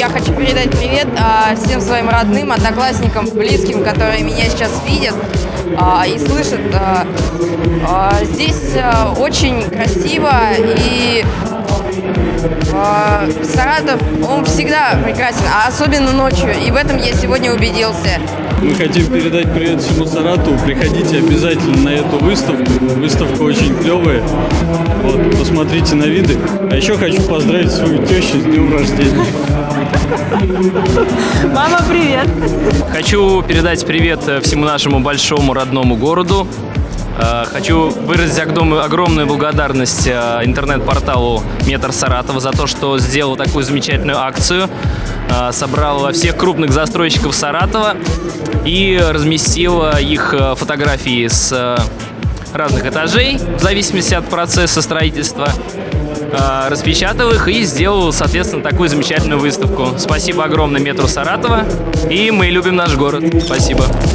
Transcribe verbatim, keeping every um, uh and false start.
я хочу передать привет а, всем своим родным, одноклассникам, близким, которые меня сейчас видят а, и слышат. А, а, здесь а, очень красиво, и а, Саратов, он всегда прекрасен, а особенно ночью, и в этом я сегодня убедился. Мы хотим передать привет всему Саратову. Приходите обязательно на эту выставку. Выставка очень клевая. Вот, посмотрите на виды. А еще хочу поздравить свою тещу с днем рождения. Мама, привет! Хочу передать привет всему нашему большому родному городу. Хочу выразить огромную благодарность интернет-порталу Метр Саратова за то, что сделал такую замечательную акцию. Собрал всех крупных застройщиков Саратова и разместил их фотографии с разных этажей, в зависимости от процесса строительства. Распечатал их и сделал, соответственно, такую замечательную выставку. Спасибо огромное Метру Саратова, и мы любим наш город. Спасибо.